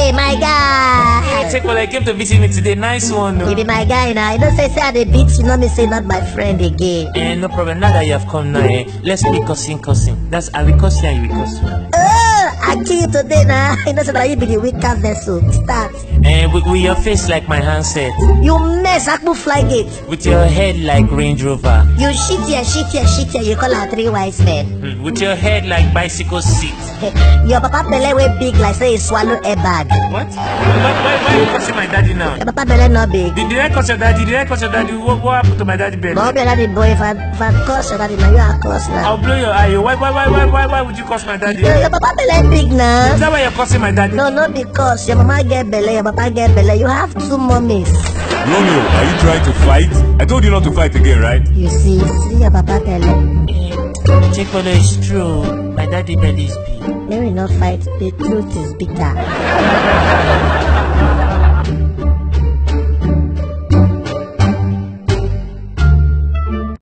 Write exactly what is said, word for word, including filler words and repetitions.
Hey, my guy. Hey, check what I came to visit me today. Nice one. No? You be my guy now. You don't say say I the beat. You know me say not my friend again. Eh, no problem. Now that you have come now, eh, let's be cussing, cussing. That's I will cuss you and you will cuss me. Oh, I kill you today now. You know say that you be the weaker vessel. Start. Eh, with, with your face like my handset. You mess Akbu Flygate. With your head like Range Rover. You shit here, shit here, shit here. You call her three wise men. Mm, with your head like bicycle seat. Your papa belly way big like say he swallow a bag. What? Why, why, why are you cussing my daddy now? Your papa belly not big. Did, did I cuss your daddy? Did I cuss your daddy? What, what happened to my daddy belly? But your daddy boy, if I, if I curse your daddy now, you are curse now. I'll blow your eye. Why, why, why, why, why, why would you cuss my daddy? Your, your papa belly big now. Is that why you're cussing my daddy? No, not because your mama get belly, your papa get belly. You have two mummies. Romeo, are you trying to fight? I told you not to fight again, right? You see, see your papa belly. Chekolo is true. My daddy belly is big. Let me not fight. The truth is bitter.